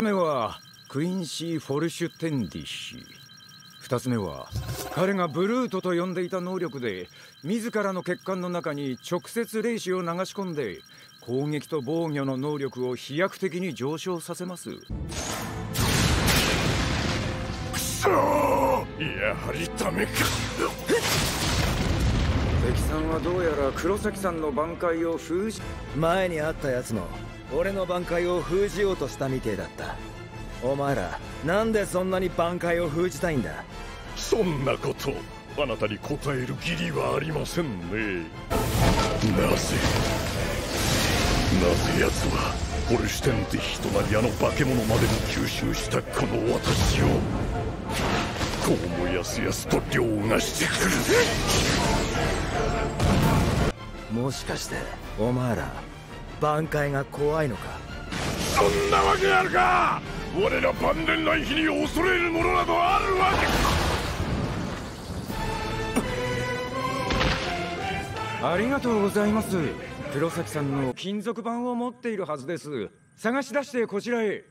目はクインシー・フォルシュテンディ氏。2つ目は彼がブルートと呼んでいた能力で自らの血管の中に直接霊視を流し込んで攻撃と防御の能力を飛躍的に上昇させます。 くそー、やはりダメか。 敵さんはどうやら黒崎さんの挽回を封じ、 前に会ったやつも俺の挽回を封じようとしたみてえだった。お前らなんでそんなに挽回を封じたいんだ。 そんなことあなたに答える義理はありませんね。なぜ奴はホルシュテンディヒとなりあの化け物までも吸収したこの私をこうもやすやすと凌駕してくる。 もしかしてお前ら挽回が怖いのか。 そんなわけあるか。我ら万年来妃に恐れるものなどあるわけか。 ありがとうございます。黒崎さんの金属板を持っているはずです。探し出してこちらへ。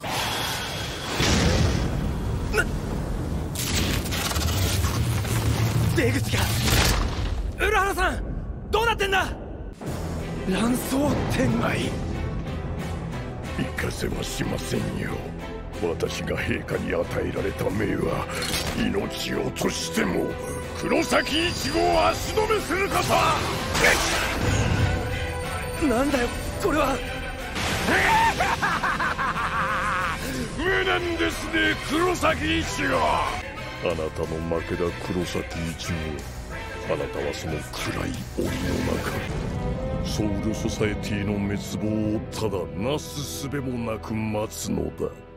出口が。浦原さんどうなってんだ。 乱装天外。 行かせはしませんよ。私が陛下に与えられた命は命を賭しても黒崎一護を足止めすること。 なんだよこれは。 無念ですね黒崎一護。あなたの負けだ黒崎一護。あなたはその暗い檻の中ソウルソサエティの滅亡をただなすすべもなく待つのだ。